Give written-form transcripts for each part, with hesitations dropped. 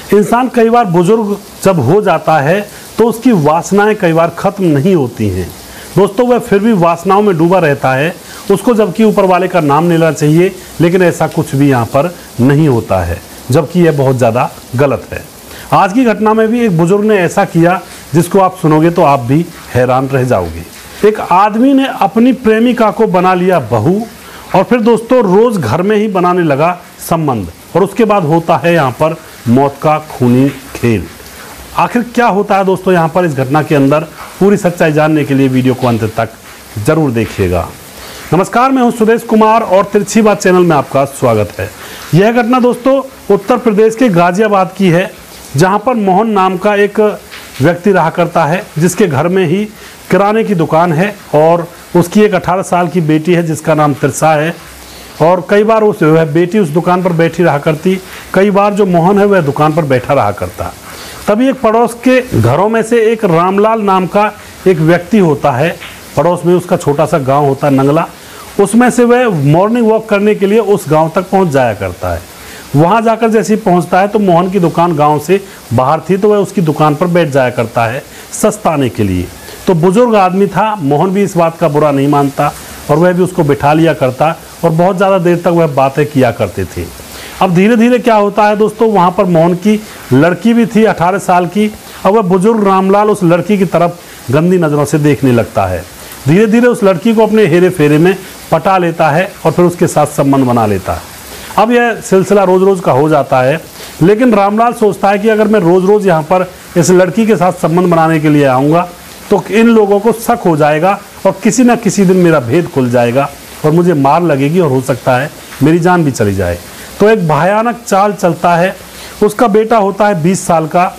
इंसान कई बार बुजुर्ग जब हो जाता है तो उसकी वासनाएं कई बार खत्म नहीं होती हैं दोस्तों, वह फिर भी वासनाओं में डूबा रहता है। उसको जबकि ऊपर वाले का नाम लेना चाहिए, लेकिन ऐसा कुछ भी यहाँ पर नहीं होता है, जबकि यह बहुत ज़्यादा गलत है। आज की घटना में भी एक बुजुर्ग ने ऐसा किया जिसको आप सुनोगे तो आप भी हैरान रह जाओगे। एक आदमी ने अपनी प्रेमिका को बना लिया बहू और फिर दोस्तों रोज़ घर में ही बनाने लगा संबंध, और उसके बाद होता है यहाँ पर मौत का खूनी खेल। आखिर क्या होता है दोस्तों यहाँ पर इस घटना के अंदर, पूरी सच्चाई जानने के लिए वीडियो को अंत तक जरूर देखिएगा। नमस्कार, मैं हूं सुदेश कुमार और तिरछी बात चैनल में आपका स्वागत है। यह घटना दोस्तों उत्तर प्रदेश के गाजियाबाद की है, जहां पर मोहन नाम का एक व्यक्ति रहा करता है, जिसके घर में ही किराने की दुकान है और उसकी एक 18 साल की बेटी है जिसका नाम तिरसा है। और कई बार वह बेटी उस दुकान पर बैठी रहा करती, कई बार जो मोहन है वह दुकान पर बैठा रहा करता। तभी एक पड़ोस के घरों में से एक रामलाल नाम का एक व्यक्ति होता है, पड़ोस में उसका छोटा सा गांव होता है नंगला, उसमें से वह मॉर्निंग वॉक करने के लिए उस गांव तक पहुंच जाया करता है। वहां जाकर जैसे ही पहुंचता है तो मोहन की दुकान गांव से बाहर थी, तो वह उसकी दुकान पर बैठ जाया करता है सस्ताने के लिए। तो बुजुर्ग आदमी था, मोहन भी इस बात का बुरा नहीं मानता और वह भी उसको बिठा लिया करता और बहुत ज़्यादा देर तक वह बातें किया करते थे। अब धीरे धीरे क्या होता है दोस्तों, वहाँ पर मोहन की लड़की भी थी 18 साल की, और वह बुजुर्ग रामलाल उस लड़की की तरफ गंदी नज़रों से देखने लगता है। धीरे धीरे उस लड़की को अपने हेरे फेरे में पटा लेता है और फिर उसके साथ संबंध बना लेता है। अब यह सिलसिला रोज़ रोज़ का हो जाता है, लेकिन रामलाल सोचता है कि अगर मैं रोज़ रोज़ यहाँ पर इस लड़की के साथ संबंध बनाने के लिए आऊँगा तो इन लोगों को शक हो जाएगा और किसी न किसी दिन मेरा भेद खुल जाएगा और मुझे मार लगेगी और हो सकता है मेरी जान भी चली जाए। तो एक भयानक चाल चलता है। उसका बेटा होता है 20 साल का,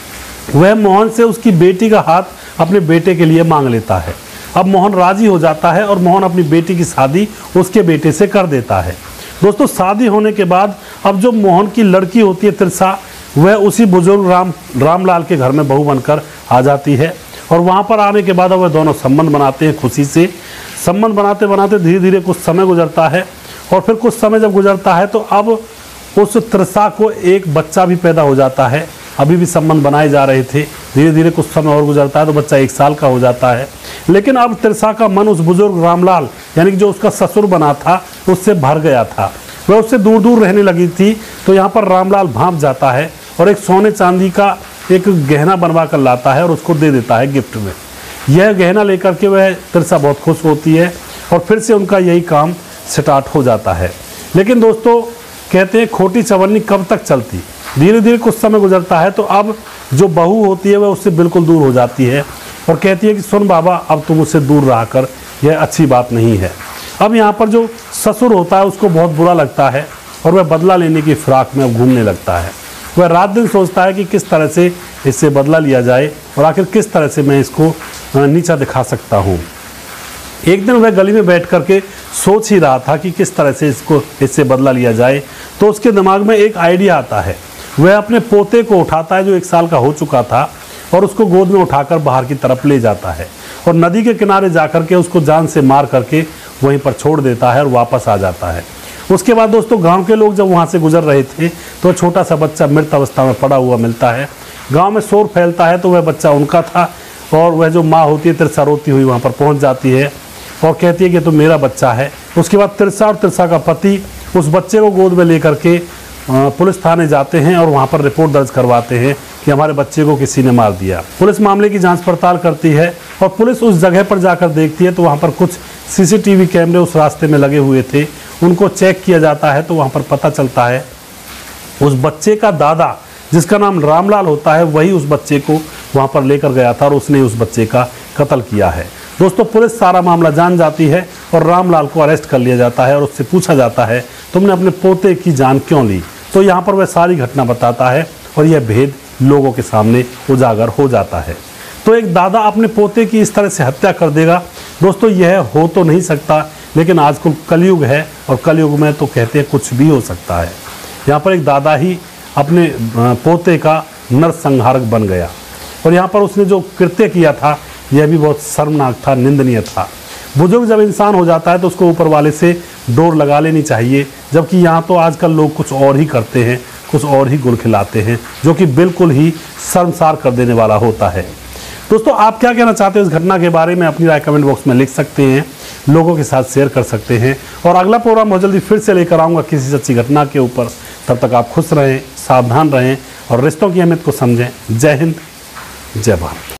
वह मोहन से उसकी बेटी का हाथ अपने बेटे के लिए मांग लेता है। अब मोहन राजी हो जाता है और मोहन अपनी बेटी की शादी उसके बेटे से कर देता है। दोस्तों शादी होने के बाद अब जो मोहन की लड़की होती है तिरसा, वह उसी बुजुर्ग रामलाल के घर में बहू बनकर आ जाती है और वहाँ पर आने के बाद वह दोनों संबंध बनाते हैं खुशी से। संबंध बनाते बनाते धीरे धीरे कुछ समय गुजरता है और फिर कुछ समय जब गुजरता है तो अब उस तिरसा को एक बच्चा भी पैदा हो जाता है। अभी भी संबंध बनाए जा रहे थे, धीरे धीरे कुछ समय और गुजरता है तो बच्चा 1 साल का हो जाता है। लेकिन अब तिरसा का मन उस बुजुर्ग रामलाल यानी कि जो उसका ससुर बना था उससे भर गया था, वह उससे दूर दूर रहने लगी थी। तो यहाँ पर रामलाल भांप जाता है और एक सोने चांदी का एक गहना बनवा कर लाता है और उसको दे देता है गिफ्ट में। यह गहना लेकर के वह तिरसा बहुत खुश होती है और फिर से उनका यही काम स्टार्ट हो जाता है। लेकिन दोस्तों कहते हैं खोटी चवन्नी कब तक चलती। धीरे धीरे कुछ समय गुजरता है तो अब जो बहू होती है वह उससे बिल्कुल दूर हो जाती है और कहती है कि सुन बाबा, अब तुम उससे दूर रह कर यह अच्छी बात नहीं है। अब यहाँ पर जो ससुर होता है उसको बहुत बुरा लगता है और वह बदला लेने की फिराक में घूमने लगता है। वह रात दिन सोचता है कि किस तरह से इससे बदला लिया जाए और आखिर किस तरह से मैं इसको नीचा दिखा सकता हूँ। एक दिन वह गली में बैठ करके सोच ही रहा था कि किस तरह से इससे बदला लिया जाए, तो उसके दिमाग में एक आइडिया आता है। वह अपने पोते को उठाता है जो 1 साल का हो चुका था और उसको गोद में उठाकर बाहर की तरफ ले जाता है और नदी के किनारे जाकर के उसको जान से मार करके वहीं पर छोड़ देता है और वापस आ जाता है। उसके बाद दोस्तों गांव के लोग जब वहां से गुजर रहे थे तो छोटा सा बच्चा मृत अवस्था में पड़ा हुआ मिलता है। गांव में शोर फैलता है तो वह बच्चा उनका था और वह जो माँ होती है तिरसा रोती हुई वहां पर पहुंच जाती है और कहती है कि तो मेरा बच्चा है। उसके बाद तिरसा और तिरसा का पति उस बच्चे को गोद में लेकर के पुलिस थाने जाते हैं और वहाँ पर रिपोर्ट दर्ज करवाते हैं कि हमारे बच्चे को किसी ने मार दिया। पुलिस मामले की जांच पड़ताल करती है और पुलिस उस जगह पर जाकर देखती है तो वहाँ पर कुछ सीसीटीवी कैमरे उस रास्ते में लगे हुए थे, उनको चेक किया जाता है तो वहाँ पर पता चलता है उस बच्चे का दादा जिसका नाम रामलाल होता है वही उस बच्चे को वहाँ पर लेकर गया था और उसने उस बच्चे का कत्ल किया है। दोस्तों पुलिस सारा मामला जान जाती है और रामलाल को अरेस्ट कर लिया जाता है और उससे पूछा जाता है तुमने अपने पोते की जान क्यों ली। तो यहाँ पर वह सारी घटना बताता है और यह भेद लोगों के सामने उजागर हो जाता है। तो एक दादा अपने पोते की इस तरह से हत्या कर देगा, दोस्तों यह हो तो नहीं सकता, लेकिन आजकल कलयुग है और कलयुग में तो कहते हैं कुछ भी हो सकता है। यहाँ पर एक दादा ही अपने पोते का नरसंहारक बन गया और यहाँ पर उसने जो कृत्य किया था यह भी बहुत शर्मनाक था, निंदनीय था। बुजुर्ग जब इंसान हो जाता है तो उसको ऊपर वाले से डोर लगा लेनी चाहिए, जबकि यहाँ तो आजकल लोग कुछ और ही करते हैं। कुछ और ही गुल खिलाते हैं, जो कि बिल्कुल ही शर्मसार कर देने वाला होता है। दोस्तों, आप क्या कहना चाहते हो इस घटना के बारे में? अपनी राय कमेंट बॉक्स में लिख सकते हैं, लोगों के साथ शेयर कर सकते हैं। और अगला प्रोग्राम बहुत जल्दी फिर से लेकर आऊँगा किसी सच्ची घटना के ऊपर। तब तक आप खुश रहें, सावधान रहें और रिश्तों की अहमियत को समझें। जय हिंद, जय भारत।